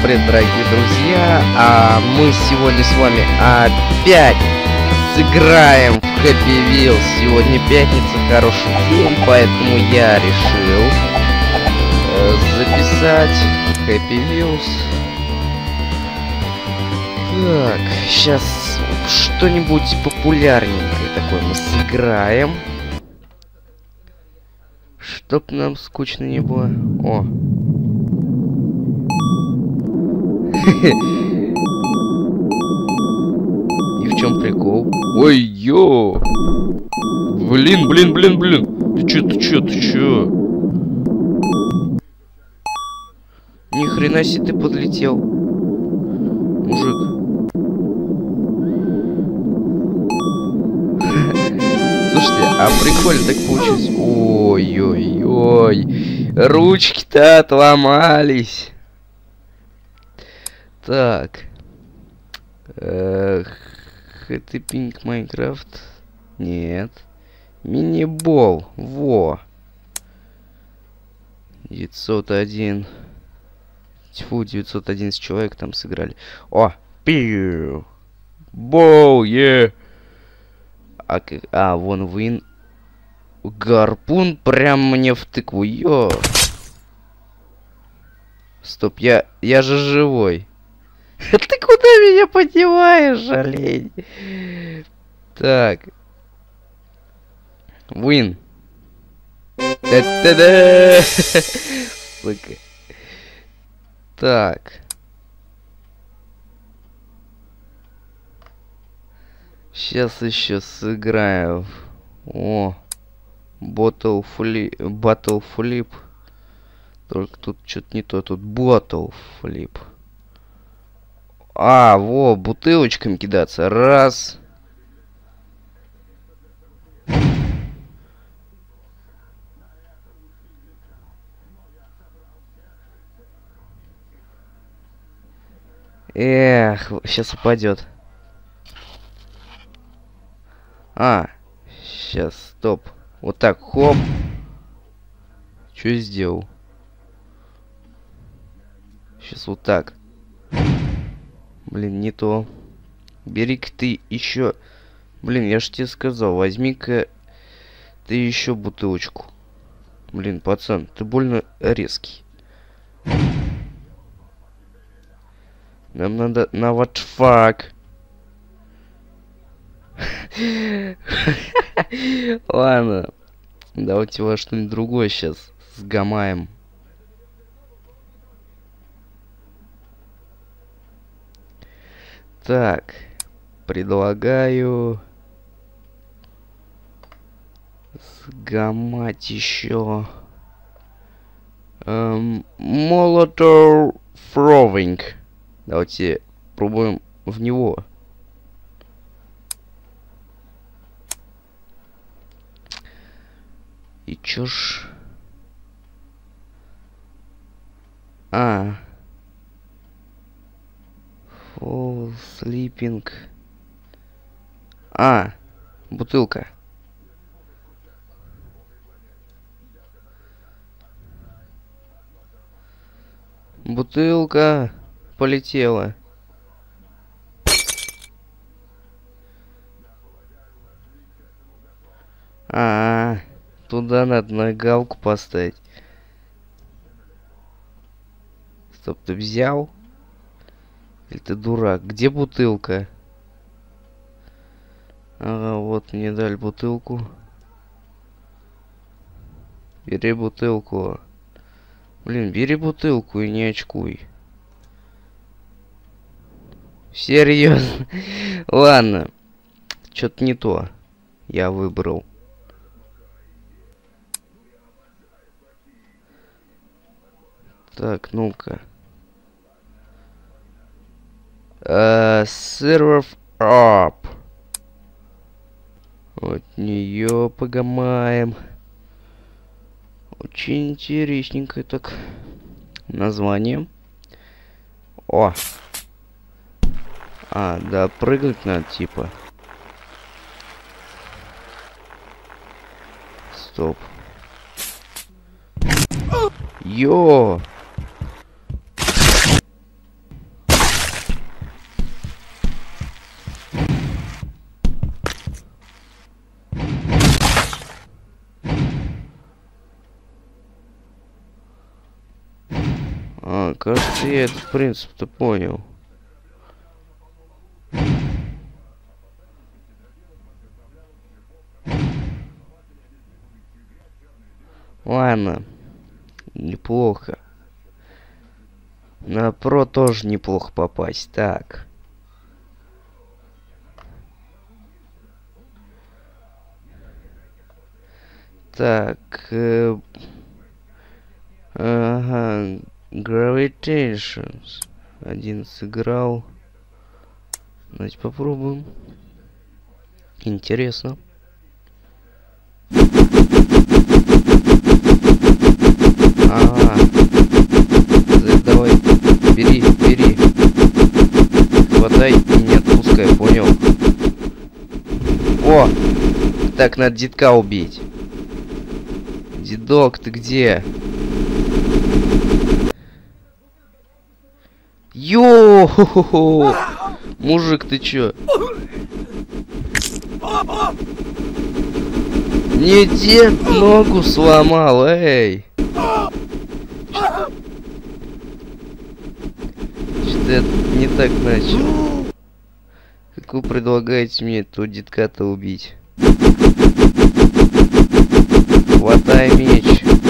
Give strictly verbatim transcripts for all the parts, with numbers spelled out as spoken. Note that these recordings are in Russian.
привет, дорогие друзья! А мы сегодня с вами опять сыграем в Happy Wheels. Сегодня пятница, хороший день, поэтому я решил э, записать Happy Wheels. Так, сейчас что-нибудь популярненькое такое мы сыграем. Чтоб нам скучно не было. О! И в чем прикол? Ой, ё! Блин, блин, блин, блин! Ты чё, ты чё, ты чё? Ни хрена себе ты подлетел, мужик. Слушайте, а прикольно так получилось. Ой-ой-ой. Ручки-то отломались. Так. Эх, это Pink Minecraft. Нет. Мини-бол. Во. девятьсот один. Тьфу, девятьсот одиннадцать человек там сыграли. О! Пиу! Боу, е! А, как... а, вон вин. Гарпун прям мне в тыкву. Ё! Стоп, я... Я же живой. Ты куда меня подеваешь, олень? Так. Win. Та-та-да! Сука. Так. Сейчас еще сыграю. О. Bottle flip. Battle flip. Только тут что-то не то. Тут bottle flip. А, во, бутылочками кидаться. Раз. Эх, сейчас упадет. А, сейчас, стоп. Вот так, хоп. Что я сделал? Сейчас вот так. Блин, не то. Бери-ка ты еще. Блин, я ж тебе сказал, возьми-ка ты еще бутылочку. Блин, пацан, ты больно резкий. Нам надо на what fuck. Ладно. Давайте во что-нибудь другое сейчас сгамаем. Так, предлагаю сгамать еще эм, Molotov Throwing. Давайте пробуем в него. И чё ж? А. Fall sleeping. А. Бутылка. Бутылка полетела. А, -а, -а. Туда надо на галку поставить. Стоп, ты взял? Или ты дурак? Где бутылка? Ага, вот мне дали бутылку. Бери бутылку. Блин, бери бутылку и не очкуй. Серьезно? Ладно. Что-то не то. Я выбрал. Так, ну-ка. Uh, serve up. Вот нее погамаем. Очень интересненько так. Название. О. А, да, прыгать надо, типа. Стоп. Йо! кажется, я этот принцип-то понял. Ладно. Неплохо. На про тоже неплохо попасть. Так. Так. Э, ага. Gravitations. Один сыграл. Давайте попробуем. Интересно. Ага. Давай. Бери, бери. Хватай и не отпускай, понял? О! Так, надо детка убить. Дедок, ты где? Йо-хо-хо-хо! Мужик, ты чё? Не дед ногу сломал, эй! Что-то я не так начал. Как вы предлагаете мне этого детка-то убить? Хватай меч.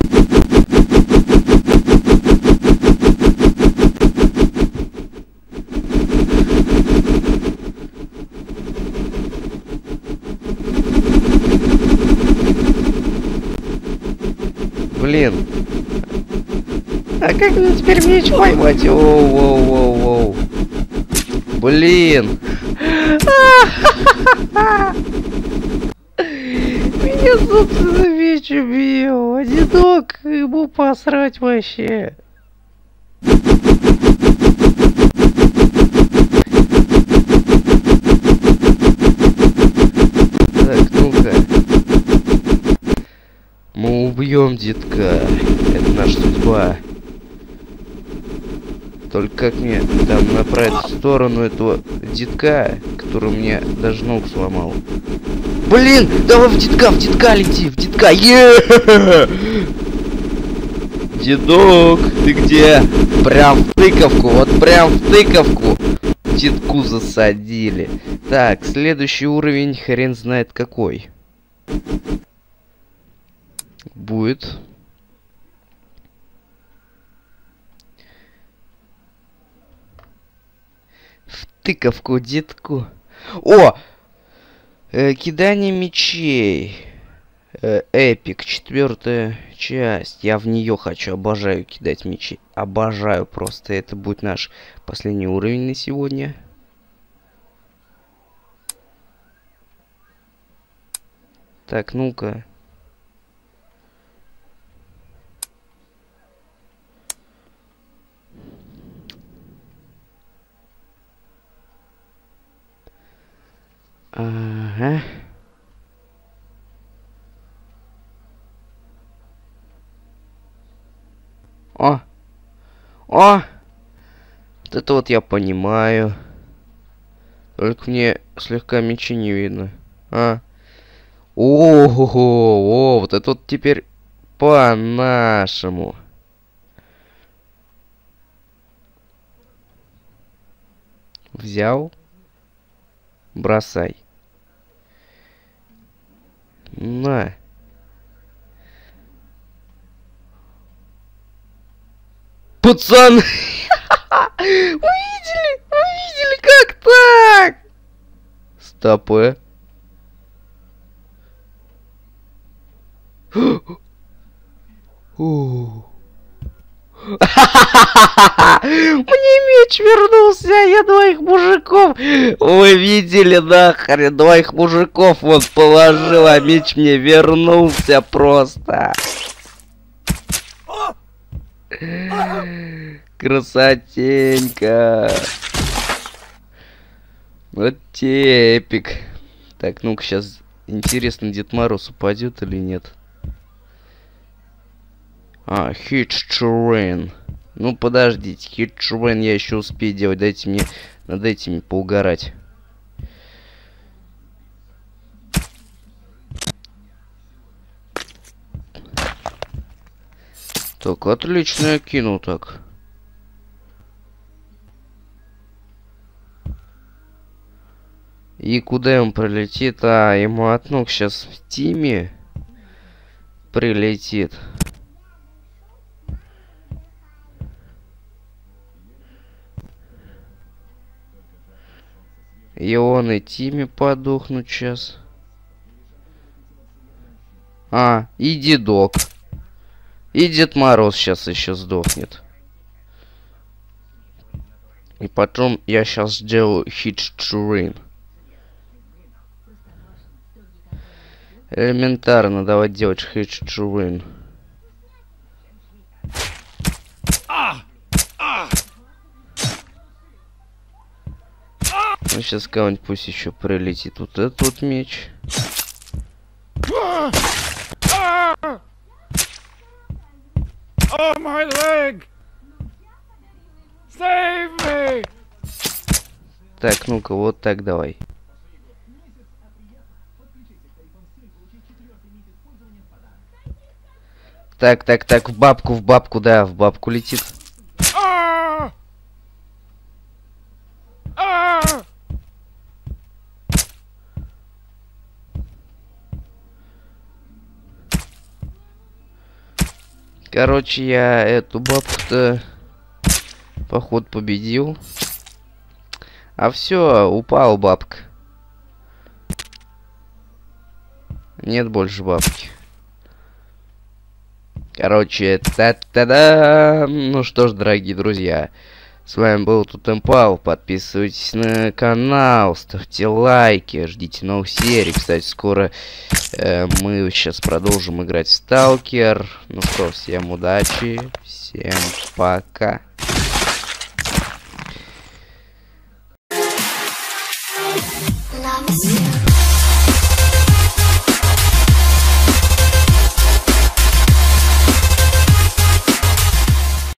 Блин. А как мне теперь меч поймать? Воу-воу-воу-воу. Блин. Меня, собственно, меч убил. А дедок, ему посрать вообще. Так, ну-ка. Мы убьем детка. Это наша судьба. Только как мне там направить в сторону этого детка, который мне даже ног сломал. Блин, давай в детка, в детка лети, в детка. Е-е-е! Дедок, ты где? Прям в тыковку, вот прям в тыковку. Детку засадили. Так, следующий уровень, хрен знает какой. Будет. В тыковку детку. О! Э, кидание мечей. Э, эпик, четвертая часть. Я в нее хочу, обожаю кидать мечи. Обожаю просто. Это будет наш последний уровень на сегодня. Так, ну-ка. Ага. О! О! Вот это вот я понимаю. Только мне слегка мечи не видно. А? О-хо-хо! О, вот это вот теперь по-нашему. Взял. Бросай. На. Пацаны! Вы видели? Вы видели, как так? Стопэ. Мне меч вернулся, я двоих мужиков. Вы видели, нахрен, двоих мужиков он положил, а меч мне вернулся просто. Красотенько. Вот те эпик. Так, ну-ка сейчас интересно, Дед Мороз упадет или нет. А, hit terrain. Ну подождите, hit terrain я еще успею делать. Дайте мне над этими поугарать. Так, отлично я кинул так. И куда он прилетит? А, ему от ног сейчас в тиме прилетит. И он и Тиме подохнут сейчас. А, и Дедок. И Дед Мороз сейчас еще сдохнет. И потом я сейчас сделаю хит-чурин. Элементарно, давай делать хит-чурин. Ну, сейчас кого-нибудь пусть еще прилетит. Вот этот вот меч. Oh, my leg! Save me! Так, ну-ка, вот так давай. Так, так, так, в бабку, в бабку, да, в бабку летит. Ah! Ah! Короче, я эту бабку-то, походу, победил. А все, упал бабка. Нет больше бабки. Короче, та-та-да! Ну что ж, дорогие друзья, с вами был Тутемпал. Подписывайтесь на канал, ставьте лайки, ждите новых серий. Кстати, скоро э, мы сейчас продолжим играть в Сталкер. Ну что, всем удачи, всем пока. Loves you.